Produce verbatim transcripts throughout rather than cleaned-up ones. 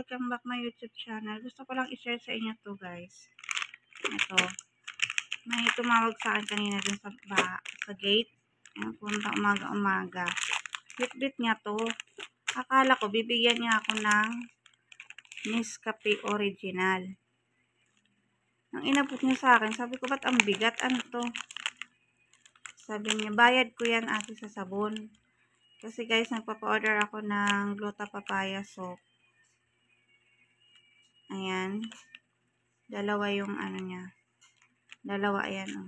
welcome back my YouTube channel. Gusto ko lang i-share sa inyo to guys. Ito. May tumawag sa akin kanina dun sa, ba, sa gate. Ayan, punta umaga-umaga. Bit-bit niya to. Akala ko bibigyan niya ako ng Nescafe Original. Nang inabot niya sa akin, sabi ko, ba't ang bigat? Ano to? Sabi niya, bayad ko yan ate sa sabon. Kasi guys, nagpapa-order ako ng Gluta Papaya Soap. Ayan. Dalawa yung ano niya. Dalawa, ayan oh.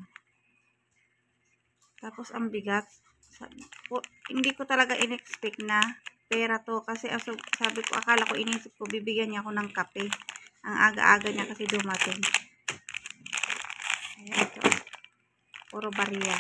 Tapos ang bigat. Sabi, po, hindi ko talaga in-expect na pera to. Kasi aso, sabi ko, akala ko, inisip ko, bibigyan niya ako ng kape. Ang aga-aga niya kasi dumating. Ayan ito. Puro bariya.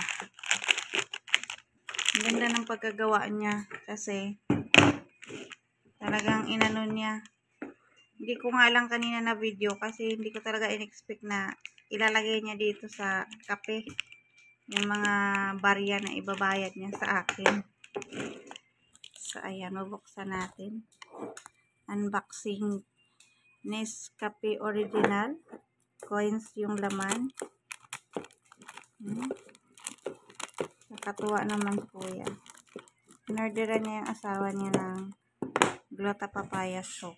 Ang ganda ng pagkagawa niya. Kasi talagang inano niya. Hindi ko nga lang kanina na video kasi hindi ko talaga in-expect na ilalagay niya dito sa kape yung mga barya na ibabayad niya sa akin. So ayan, mabuksan natin. Unboxing Nescafe Original. Coins yung laman. Hmm. Nakatuwa naman po yan. Inorderan niya yung asawa niya ng Gluta Papaya Soap.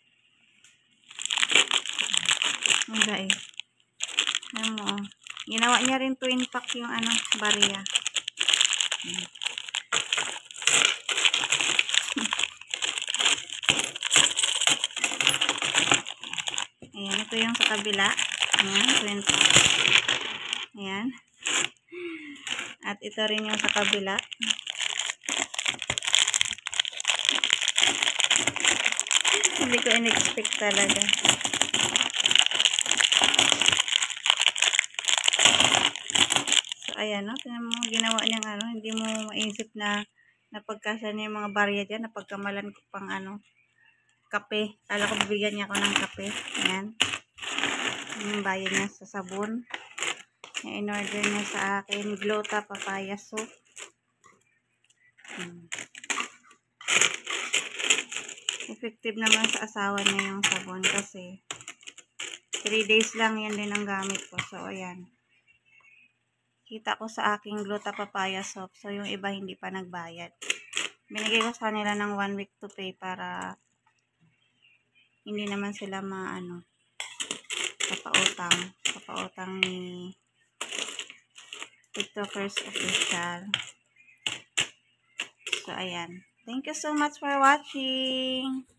Ang guys. Alam mo, ginawa niya rin twin pack yung ano, bariya. Hmm. Ayan, ito yung sa kabila. Ayan, twin pack. Ayan. At ito rin yung sa kabila. Hindi ko in-expect talaga. So, ayan, no? Tignan mo, ginawa niyang ano, hindi mo maisip na napagkasya niya yung mga barya dyan, napagkamalan ko pang ano, kape. Kala ko bibigyan niya ako ng kape. Ayan. Yung bayad niya sa sabon. Yung in-order niya sa akin, Gluta Papaya Soap. Hmm. Effective naman sa asawa niya yung sabon kasi three days lang yan din ang gamit ko. So, ayan. Kita ko sa aking Gluta Papaya Soap. So, yung iba hindi pa nagbayad. Binigay ko sa kanila ng one week to pay para hindi naman sila maano papautang. Papautang ni TikTokers Official. So, ayan. Thank you so much for watching.